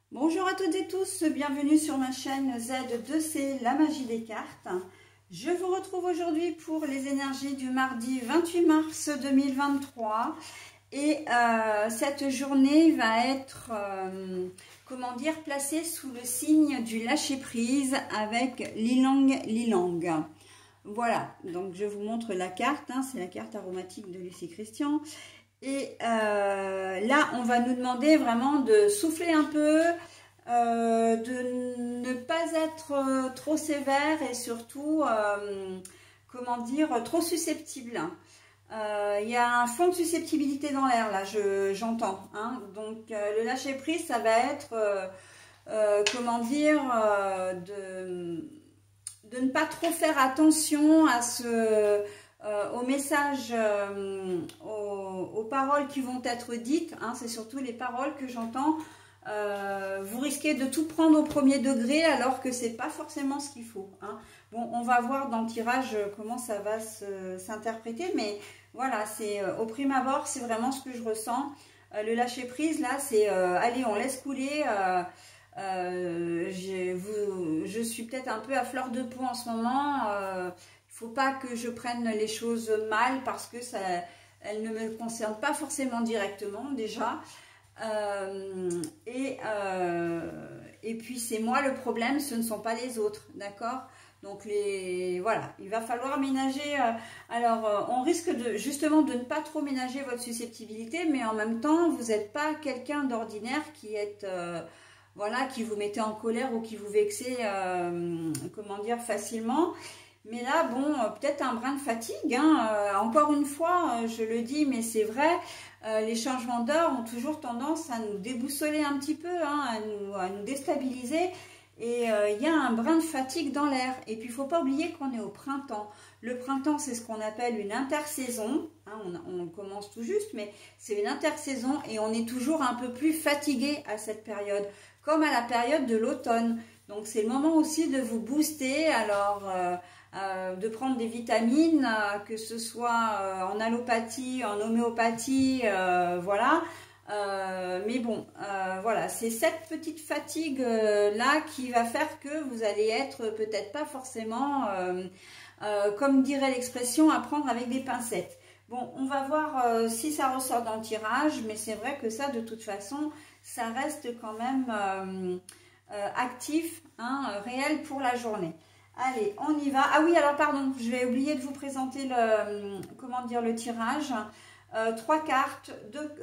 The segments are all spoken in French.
Bonjour à toutes et tous, bienvenue sur ma chaîne Z2C, la magie des cartes. Je vous retrouve aujourd'hui pour les énergies du mardi 28 mars 2023. Et cette journée va être, placée sous le signe du lâcher-prise avec l'ilang l'ilang. Voilà, donc je vous montre la carte, c'est la carte aromatique de Lucie Christian. Et là, on va nous demander vraiment de souffler un peu, de ne pas être trop sévère et surtout, trop susceptible. Il y a un fond de susceptibilité dans l'air, là, j'entends. Donc, le lâcher-prise, ça va être, de ne pas trop faire attention à aux messages, aux paroles qui vont être dites, c'est surtout les paroles que j'entends. Vous risquez de tout prendre au premier degré alors que c'est pas forcément ce qu'il faut. Bon, on va voir dans le tirage comment ça va s'interpréter, mais voilà, c'est au prime abord, c'est vraiment ce que je ressens. Le lâcher prise là, c'est allez, on laisse couler. Je suis peut-être un peu à fleur de peau en ce moment. Faut pas que je prenne les choses mal parce que elles ne me concernent pas forcément directement déjà. Et puis c'est moi le problème, ce ne sont pas les autres, d'accord? Donc voilà, il va falloir ménager. On risque justement de ne pas trop ménager votre susceptibilité, mais en même temps, vous n'êtes pas quelqu'un d'ordinaire qui est qui vous mettez en colère ou qui vous vexez facilement. Mais là, bon, peut-être un brin de fatigue. Encore une fois, je le dis, mais c'est vrai, les changements d'heure ont toujours tendance à nous déboussoler un petit peu, à nous déstabiliser. Et il y a un brin de fatigue dans l'air. Et puis, il ne faut pas oublier qu'on est au printemps. Le printemps, c'est ce qu'on appelle une intersaison. On commence tout juste, mais c'est une intersaison et on est toujours un peu plus fatigué à cette période, comme à la période de l'automne. Donc, c'est le moment aussi de vous booster. Alors, de prendre des vitamines, que ce soit en allopathie, en homéopathie, voilà. Mais bon, voilà, c'est cette petite fatigue là qui va faire que vous allez être peut-être pas forcément, comme dirait l'expression, à prendre avec des pincettes. Bon, on va voir si ça ressort dans le tirage, mais c'est vrai que ça, de toute façon, ça reste quand même actif, réel pour la journée. Allez, on y va. Ah oui, alors pardon, je vais oublier de vous présenter le tirage. 3 cartes,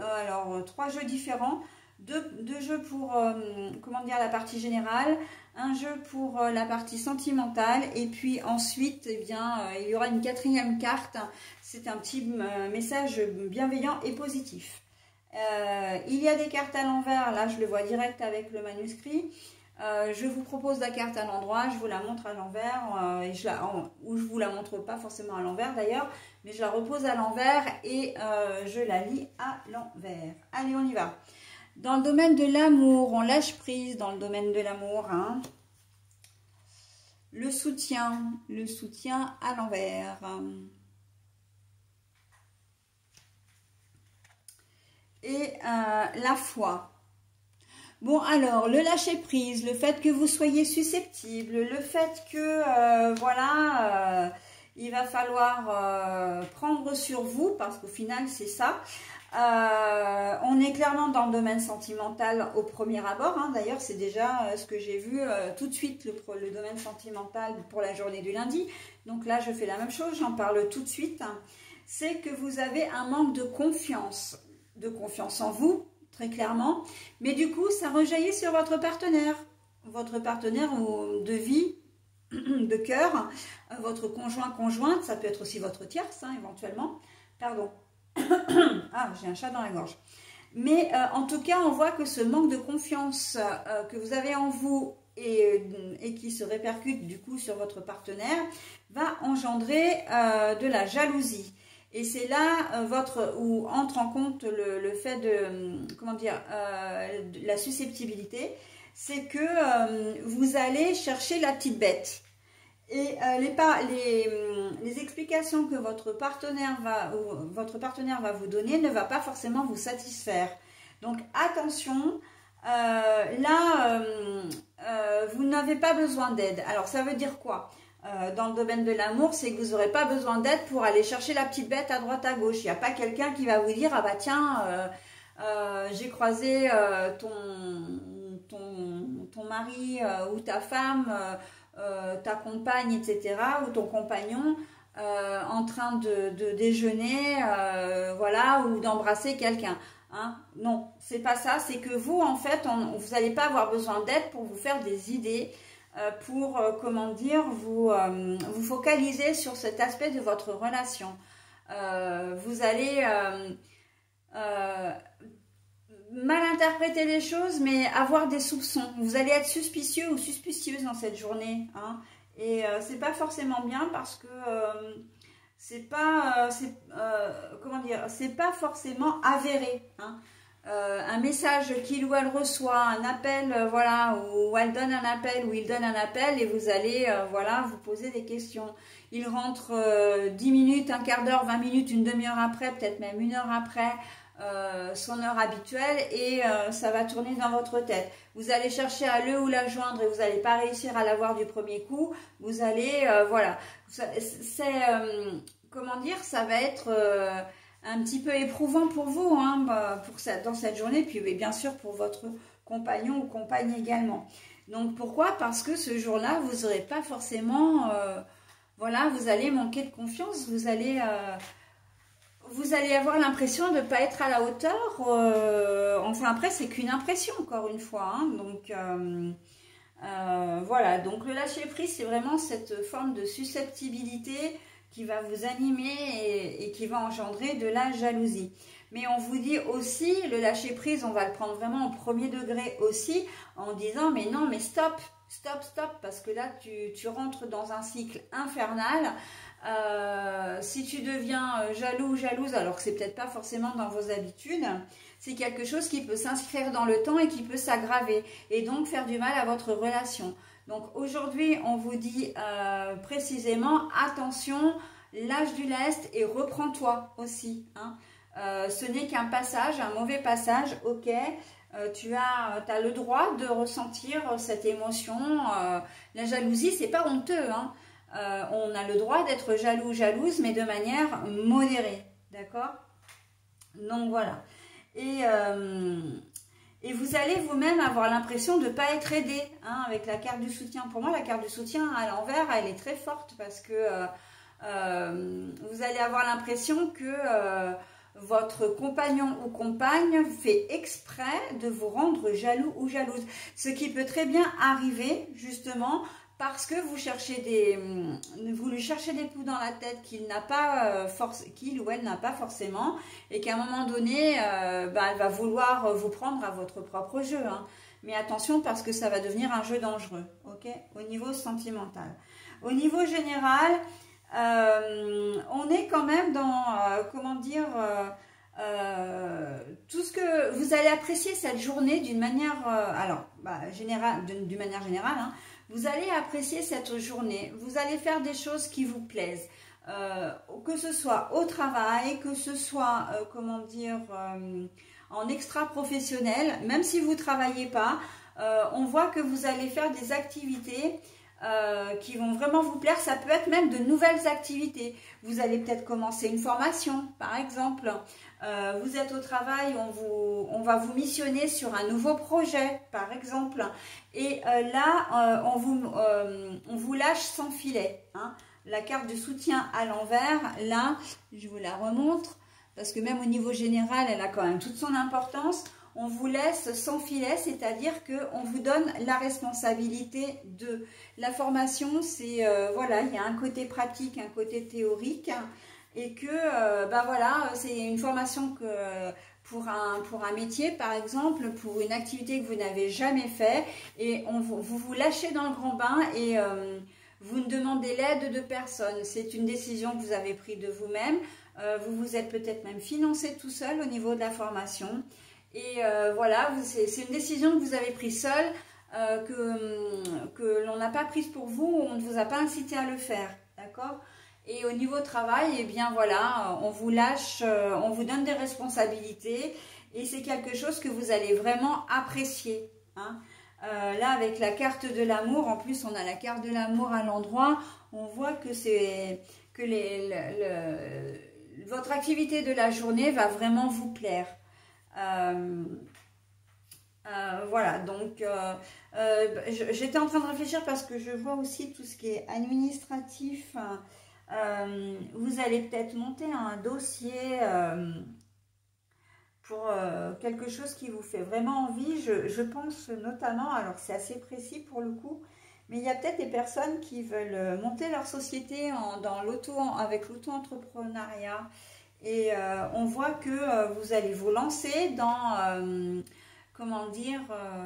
3 jeux différents, deux jeux pour la partie générale, un jeu pour la partie sentimentale, et puis ensuite, il y aura une 4e carte. C'est un petit message bienveillant et positif. Il y a des cartes à l'envers, là je le vois direct avec le manuscrit. Je vous propose la carte à l'endroit, je vous la montre à l'envers, ou je vous la montre pas forcément à l'envers d'ailleurs, mais je la repose à l'envers et je la lis à l'envers. Allez, on y va. Dans le domaine de l'amour, on lâche prise dans le domaine de l'amour. Le soutien à l'envers. Et la foi. Bon, alors, le lâcher-prise, le fait que vous soyez susceptible, le fait que, il va falloir prendre sur vous, parce qu'au final, c'est ça. On est clairement dans le domaine sentimental au premier abord. D'ailleurs, c'est déjà ce que j'ai vu tout de suite, le domaine sentimental pour la journée du lundi. Donc là, je fais la même chose, j'en parle tout de suite. C'est que vous avez un manque de confiance en vous, très clairement, mais du coup, ça rejaillit sur votre partenaire de vie, de cœur, votre conjointe, ça peut être aussi votre tierce, éventuellement. Pardon. Ah, j'ai un chat dans la gorge. Mais en tout cas, on voit que ce manque de confiance que vous avez en vous et qui se répercute du coup sur votre partenaire va engendrer de la jalousie. Et c'est là où entre en compte le fait de, la susceptibilité, c'est que vous allez chercher la petite bête. Et les explications que votre partenaire va vous donner ne va pas forcément vous satisfaire. Donc attention, là, vous n'avez pas besoin d'aide. Alors, ça veut dire quoi? Dans le domaine de l'amour, c'est que vous n'aurez pas besoin d'aide pour aller chercher la petite bête à droite à gauche. Il n'y a pas quelqu'un qui va vous dire, ah bah tiens, j'ai croisé ton mari ou ta femme, ta compagne, etc., ou ton compagnon en train de déjeuner, voilà, ou d'embrasser quelqu'un. Hein? Non, c'est pas ça. C'est que vous, en fait, vous n'allez pas avoir besoin d'aide pour vous faire des idées, pour, comment dire, vous focaliser sur cet aspect de votre relation. Vous allez mal interpréter les choses, mais avoir des soupçons. Vous allez être suspicieux ou suspicieuse dans cette journée. Hein? Et c'est pas forcément bien parce que c'est pas, comment dire, c'est pas forcément avéré. Hein? Un message qu'il ou elle reçoit, un appel, voilà, ou elle donne un appel, ou il donne un appel, et vous allez, voilà, vous poser des questions. Il rentre 10 minutes, un quart d'heure, 20 minutes, une demi-heure après, peut-être même une heure après, son heure habituelle, et ça va tourner dans votre tête. Vous allez chercher à le ou la joindre et vous n'allez pas réussir à l'avoir du premier coup. Vous allez, voilà, c'est, comment dire, ça va être un petit peu éprouvant pour vous, hein, dans cette journée, puis bien sûr pour votre compagnon ou compagne également. Donc pourquoi? Parce que ce jour-là, vous n'aurez pas forcément, voilà, vous allez manquer de confiance, vous allez avoir l'impression de ne pas être à la hauteur. Enfin après, c'est qu'une impression, encore une fois. Hein, donc voilà, donc le lâcher prise, c'est vraiment cette forme de susceptibilité qui va vous animer et qui va engendrer de la jalousie. Mais on vous dit aussi, le lâcher prise, on va le prendre vraiment au premier degré aussi, en disant mais non, mais stop, stop, stop, parce que là tu rentres dans un cycle infernal. Si tu deviens jaloux ou jalouse, alors que c'est peut-être pas forcément dans vos habitudes, c'est quelque chose qui peut s'inscrire dans le temps et qui peut s'aggraver et donc faire du mal à votre relation. Donc aujourd'hui, on vous dit précisément, attention, lâche du lest et reprends-toi aussi. Hein. Ce n'est qu'un passage, un mauvais passage, ok. Tu as le droit de ressentir cette émotion. La jalousie, c'est pas honteux. Hein. On a le droit d'être jaloux, jalouse, mais de manière modérée. D'accord? Donc voilà. Et vous allez vous-même avoir l'impression de ne pas être aidé, hein, avec la carte du soutien. Pour moi, la carte du soutien à l'envers, elle est très forte parce que vous allez avoir l'impression que votre compagnon ou compagne fait exprès de vous rendre jaloux ou jalouse. Ce qui peut très bien arriver, justement, parce que vous lui cherchez des coups dans la tête qu'il ou elle n'a pas forcément, et qu'à un moment donné, elle va vouloir vous prendre à votre propre jeu. Hein. Mais attention, parce que ça va devenir un jeu dangereux, ok, au niveau sentimental. Au niveau général, on est quand même dans, comment dire, tout ce que vous allez apprécier cette journée d'une manière, d'une manière générale, hein, vous allez apprécier cette journée, vous allez faire des choses qui vous plaisent, que ce soit au travail, que ce soit, comment dire, en extra-professionnel, même si vous ne travaillez pas, on voit que vous allez faire des activités qui vont vraiment vous plaire. Ça peut être même de nouvelles activités. Vous allez peut-être commencer une formation, par exemple. Vous êtes au travail, on va vous missionner sur un nouveau projet, par exemple. Et là, on vous lâche sans filet. Hein. La carte de soutien à l'envers, là, je vous la remontre, parce que même au niveau général, elle a quand même toute son importance. On vous laisse sans filet, c'est-à-dire qu'on vous donne la responsabilité de la formation. C'est voilà, il y a un côté pratique, un côté théorique, et que voilà, c'est une formation que pour un métier, par exemple, pour une activité que vous n'avez jamais fait, et vous lâchez dans le grand bain et vous ne demandez l'aide de personne. C'est une décision que vous avez prise de vous-même. Vous vous êtes peut-être même financé tout seul au niveau de la formation. Et voilà, c'est une décision que vous avez prise seule, que l'on n'a pas prise pour vous, on ne vous a pas incité à le faire, d'accord? Et au niveau travail, eh bien voilà, on vous lâche, on vous donne des responsabilités et c'est quelque chose que vous allez vraiment apprécier, hein. Là, avec la carte de l'amour, en plus, on a la carte de l'amour à l'endroit. On voit que votre activité de la journée va vraiment vous plaire. Voilà, donc j'étais en train de réfléchir parce que je vois aussi tout ce qui est administratif. Vous allez peut-être monter un dossier pour quelque chose qui vous fait vraiment envie. Je pense notamment, alors c'est assez précis pour le coup, mais il y a peut-être des personnes qui veulent monter leur société avec l'auto-entrepreneuriat. Et on voit que vous allez vous lancer dans, comment dire,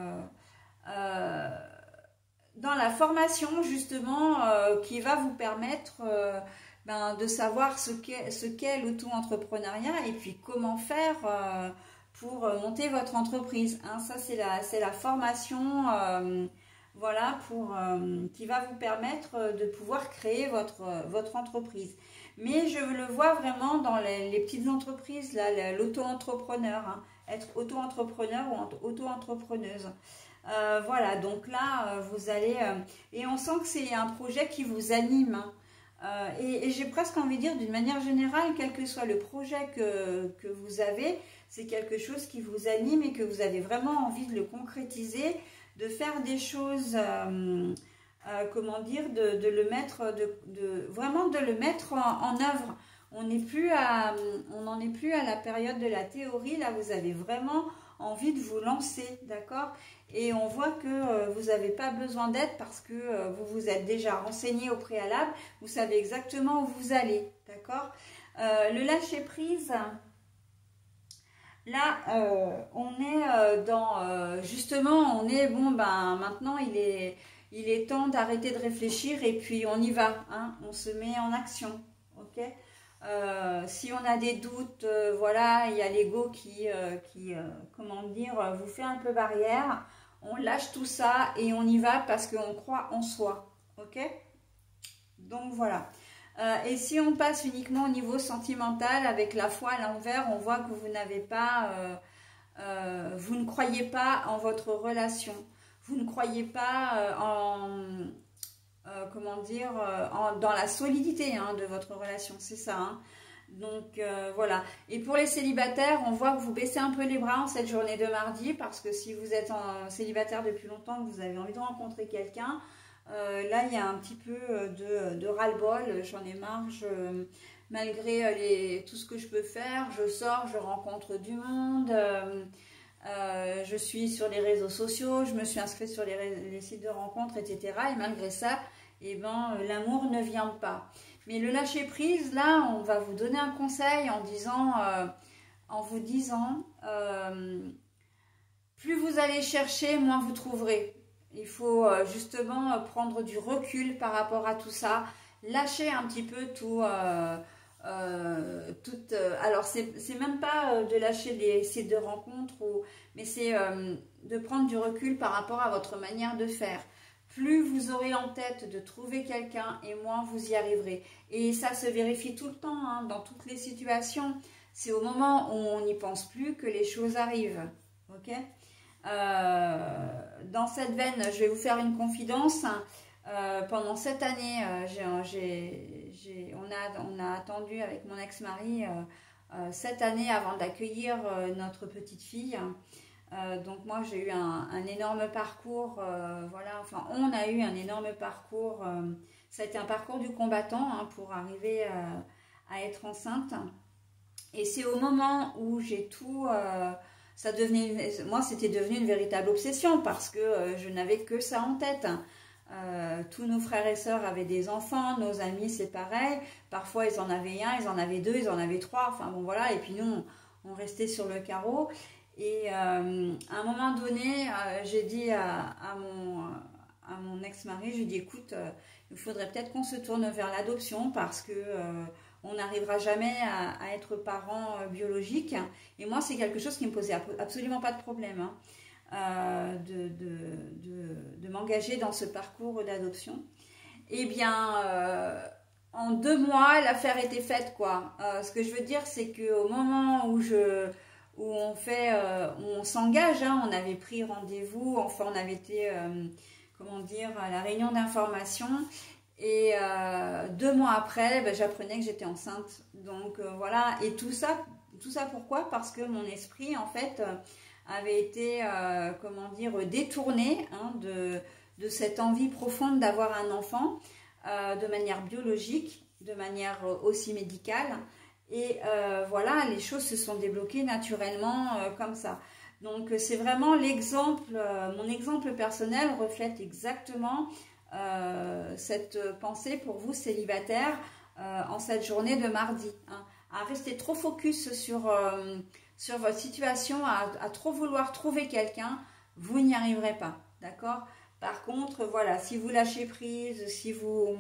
dans la formation justement qui va vous permettre de savoir ce qu'est l'auto-entrepreneuriat et puis comment faire pour monter votre entreprise, hein. Ça, c'est la formation voilà, qui va vous permettre de pouvoir créer votre entreprise. Mais je le vois vraiment dans les petites entreprises, là, l'auto-entrepreneur, hein, être auto-entrepreneur ou auto-entrepreneuse. Voilà, donc là, vous allez... et on sent que c'est un projet qui vous anime, hein. Et j'ai presque envie de dire, d'une manière générale, quel que soit le projet que vous avez, c'est quelque chose qui vous anime et que vous avez vraiment envie de le concrétiser, de faire des choses, comment dire, de le mettre, vraiment de le mettre en œuvre. On n'en est plus à la période de la théorie, là vous avez vraiment envie de vous lancer, d'accord? Et on voit que vous n'avez pas besoin d'aide parce que vous vous êtes déjà renseigné au préalable, vous savez exactement où vous allez, d'accord? Le lâcher prise, là on est justement, on est, bon ben maintenant il est temps d'arrêter de réfléchir et puis on y va, hein, on se met en action, ok? Si on a des doutes, voilà, il y a l'ego qui comment dire, vous fait un peu barrière. On lâche tout ça et on y va parce qu'on croit en soi, ok? Donc voilà. Et si on passe uniquement au niveau sentimental, avec la foi à l'envers, on voit que vous n'avez pas, vous ne croyez pas en votre relation. Vous ne croyez pas comment dire, dans la solidité, hein, de votre relation, c'est ça, hein. Donc voilà. Et pour les célibataires, on voit que vous baissez un peu les bras en cette journée de mardi, parce que si vous êtes célibataire depuis longtemps, que vous avez envie de rencontrer quelqu'un, là il y a un petit peu de ras-le-bol. J'en ai marre, malgré tout ce que je peux faire, je sors, je rencontre du monde, je suis sur les réseaux sociaux, je me suis inscrite sur les sites de rencontres, etc. Et malgré ça, eh ben, l'amour ne vient pas. Mais le lâcher prise, là, on va vous donner un conseil en vous disant, plus vous allez chercher, moins vous trouverez. Il faut justement prendre du recul par rapport à tout ça, lâcher un petit peu tout. Alors c'est même pas de lâcher les sites de rencontres, mais c'est de prendre du recul par rapport à votre manière de faire. Plus vous aurez en tête de trouver quelqu'un et moins vous y arriverez. Et ça se vérifie tout le temps, hein, dans toutes les situations. C'est au moment où on n'y pense plus que les choses arrivent. Ok? Dans cette veine, je vais vous faire une confidence. Pendant cette année, on a attendu avec mon ex-mari 7 années avant d'accueillir notre petite fille. Donc moi j'ai eu un énorme parcours, voilà, enfin on a eu un énorme parcours, ça a été un parcours du combattant, hein, pour arriver à être enceinte. Et c'est au moment où j'ai tout, moi c'était devenu une véritable obsession parce que je n'avais que ça en tête. Tous nos frères et sœurs avaient des enfants, nos amis c'est pareil, parfois ils en avaient un, ils en avaient deux, ils en avaient trois, enfin bon voilà, et puis nous on restait sur le carreau. Et à un moment donné, j'ai dit à mon ex-mari, je lui ai dit écoute, il faudrait peut-être qu'on se tourne vers l'adoption parce que on n'arrivera jamais à être parents biologiques. Et moi, c'est quelque chose qui me posait absolument pas de problème, hein, de m'engager dans ce parcours d'adoption. Eh bien, en 2 mois, l'affaire était faite, quoi. Ce que je veux dire, c'est qu'au moment où où on fait, où on s'engage, hein. On avait pris rendez-vous, enfin on avait été, comment dire, à la réunion d'information. Et 2 mois après, ben, j'apprenais que j'étais enceinte. Donc voilà, et tout ça pourquoi? Parce que mon esprit, en fait, avait été, comment dire, détourné, hein, de cette envie profonde d'avoir un enfant, de manière biologique, de manière aussi médicale. Et voilà, les choses se sont débloquées naturellement comme ça. Donc c'est vraiment l'exemple, mon exemple personnel reflète exactement cette pensée pour vous célibataires en cette journée de mardi, hein. À rester trop focus sur votre situation, à trop vouloir trouver quelqu'un, vous n'y arriverez pas, d'accord? Par contre, voilà, si vous lâchez prise, si vous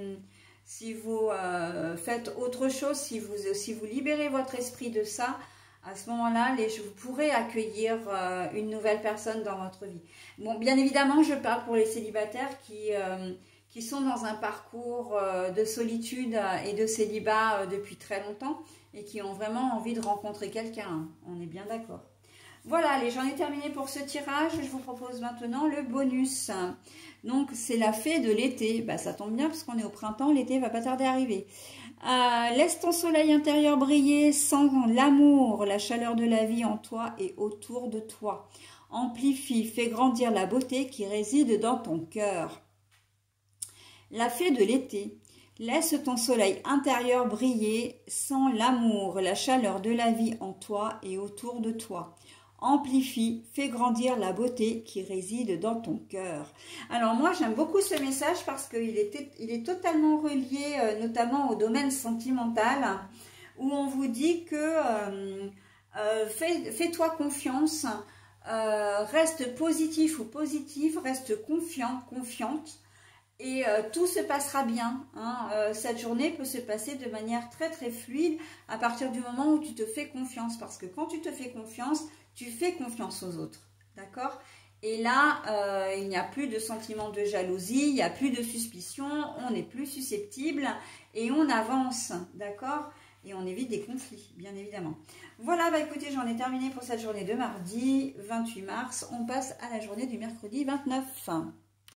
faites autre chose, si vous libérez votre esprit de ça, à ce moment-là, vous pourrez accueillir une nouvelle personne dans votre vie. Bon, bien évidemment, je parle pour les célibataires qui sont dans un parcours de solitude et de célibat depuis très longtemps et qui ont vraiment envie de rencontrer quelqu'un, hein. On est bien d'accord. Voilà, allez, j'en ai terminé pour ce tirage. Je vous propose maintenant le bonus. Donc, c'est la fée de l'été. Bah, ça tombe bien parce qu'on est au printemps, l'été va pas tarder à arriver. Laisse ton soleil intérieur briller, sens l'amour, la chaleur de la vie en toi et autour de toi. Amplifie, fais grandir la beauté qui réside dans ton cœur. La fée de l'été. Laisse ton soleil intérieur briller, sens l'amour, la chaleur de la vie en toi et autour de toi. Amplifie, fais grandir la beauté qui réside dans ton cœur. Alors moi, j'aime beaucoup ce message parce qu'il est totalement relié notamment au domaine sentimental, où on vous dit que fais-toi confiance, reste positif ou positive, reste confiant, confiante. Et tout se passera bien, hein. Cette journée peut se passer de manière très très fluide à partir du moment où tu te fais confiance. Parce que quand tu te fais confiance, tu fais confiance aux autres. D'accord? Et là, il n'y a plus de sentiment de jalousie, il n'y a plus de suspicion, on n'est plus susceptible et on avance. D'accord? Et on évite des conflits, bien évidemment. Voilà, bah écoutez, j'en ai terminé pour cette journée de mardi 28 mars. On passe à la journée du mercredi 29.